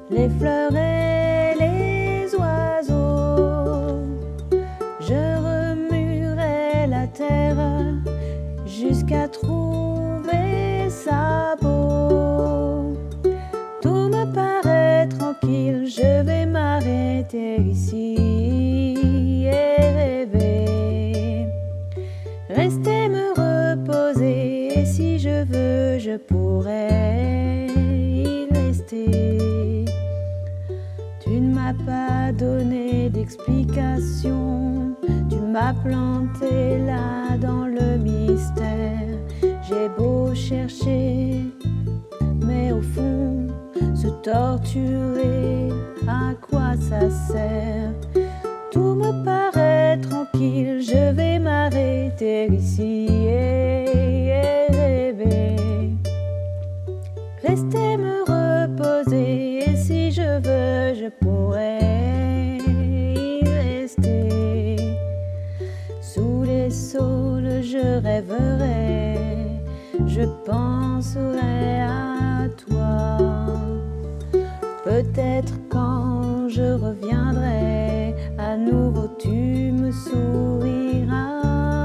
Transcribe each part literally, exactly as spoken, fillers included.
les fleurs et les oiseaux. Je remuerai la terre jusqu'à trouver sa peau. Tout me paraît tranquille, je vais m'arrêter ici et rêver. Rester me reposer, et si je veux, je pourrais y rester. Tu ne m'as pas donné d'explication, tu m'as planté là dans le mystère. J'ai beau chercher, mais au fond, se torturer, à quoi ça sert? Tout me paraît tranquille, je vais m'arrêter ici et, et rêver. Rester me reposer, et si je veux, je pourrais y rester. Sous les saules, je rêverai, je penserai à toi. Peut-être quand je reviendrai, à nouveau tu me souriras.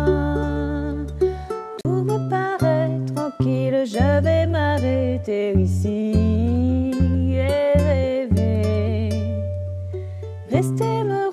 Tout me paraît tranquille, je vais m'arrêter ici et rêver. Rester me